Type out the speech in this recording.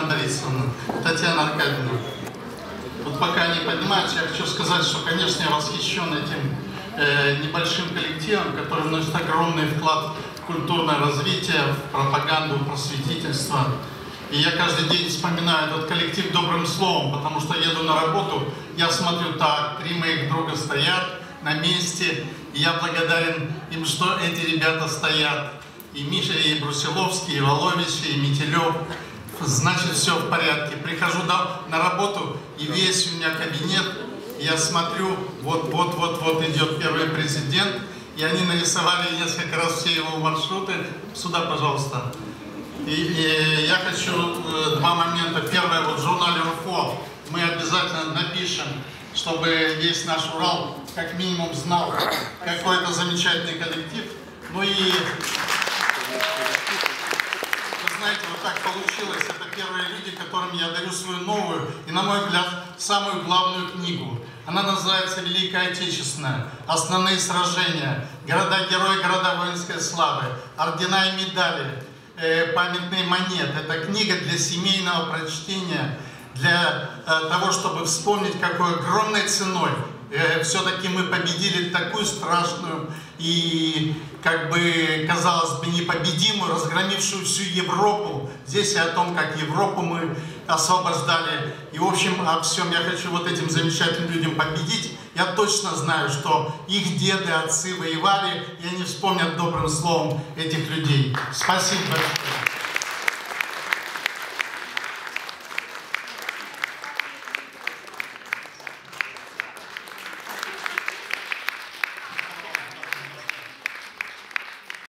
Борисовна, Татьяна Аркадьевна. Вот пока не поднимаются, я хочу сказать, что, конечно, я восхищен этим небольшим коллективом, который вносит огромный вклад в культурное развитие, в пропаганду, в просветительство. И я каждый день вспоминаю этот коллектив добрым словом, потому что еду на работу, я смотрю, так, 3 моих друга стоят на месте, и я благодарен им, что эти ребята стоят. И Миша, и Брусиловский, и Волович, и Метелев. Значит, все в порядке. Прихожу на работу, и весь у меня кабинет, и я смотрю, вот идет первый президент, и они нарисовали несколько раз все его маршруты. Сюда, пожалуйста. И я хочу 2 момента. Первое, вот в журнале УРФО мы обязательно напишем, чтобы весь наш Урал как минимум знал, какой это замечательный коллектив. Ну и, вы знаете, вот так получилось. Это первые люди, которым я дарю свою новую и, на мой взгляд, самую главную книгу. Она называется «Великая Отечественная. Основные сражения. Города-герои, города воинской славы. Ордена и медали. Памятные монеты». Это книга для семейного прочтения, для того, чтобы вспомнить, какой огромной ценой все-таки мы победили такую страшную и, как бы, казалось бы, непобедимую, разгромившую всю Европу. Здесь и о том, как Европу мы освобождали. И, в общем, о всем я хочу вот этим замечательным людям победить. Я точно знаю, что их деды, отцы воевали, и они вспомнят добрым словом этих людей. Спасибо большое.